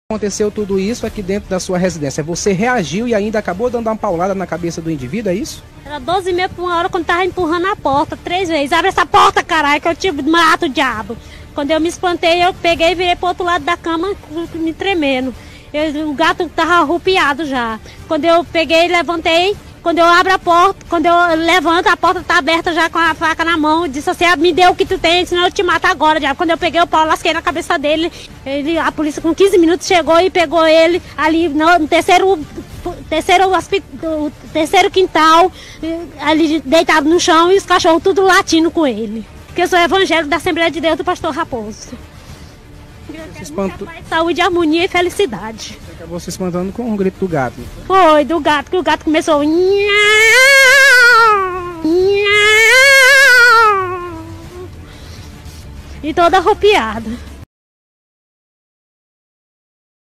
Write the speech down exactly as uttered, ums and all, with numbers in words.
Aconteceu tudo isso aqui dentro da sua residência. Você reagiu e ainda acabou dando uma paulada na cabeça do indivíduo, é isso? Era doze e meia por uma hora quando tava empurrando a porta três vezes. Abre essa porta, caralho, que eu te mato, diabo. Quando eu me espantei, eu peguei e virei pro outro lado da cama, me tremendo. Eu, o gato tava arrupiado já. Quando eu peguei, levantei. Quando eu abro a porta, quando eu levanto, a porta tá aberta já com a faca na mão. Eu disse assim, ah, me dê o que tu tem, senão eu te mato agora. Já. Quando eu peguei o pau, lasquei na cabeça dele. Ele, a polícia com quinze minutos chegou e pegou ele ali no, no terceiro, terceiro, no terceiro quintal, ali deitado no chão, e os cachorros tudo latindo com ele. Porque eu sou evangélico da Assembleia de Deus do Pastor Raposo. Se espantou... Paz, saúde, harmonia e felicidade. Você acabou se espantando com o grito do gato. Foi, do gato, que o gato começou... E toda arrupiada.